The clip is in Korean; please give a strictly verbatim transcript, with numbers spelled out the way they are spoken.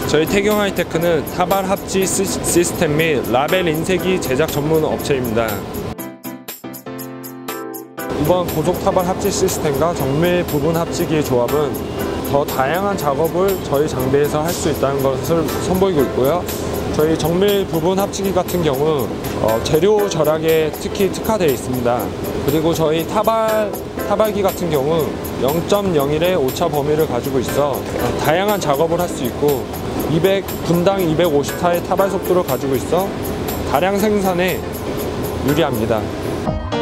저희 태경 하이테크는 타발 합지 시스템 및 라벨 인쇄기 제작 전문 업체입니다. 이번 고속 타발 합지 시스템과 정밀 부분 합지기의 조합은 더 다양한 작업을 저희 장비에서 할 수 있다는 것을 선보이고 있고요. 저희 정밀 부분 합치기 같은 경우 어, 재료 절약에 특히 특화되어 있습니다. 그리고 저희 타발, 타발기 같은 경우 영 점 영일의 오차 범위를 가지고 있어 어, 다양한 작업을 할 수 있고 이백 분당 이백오십 타의 타발 속도를 가지고 있어 다량 생산에 유리합니다.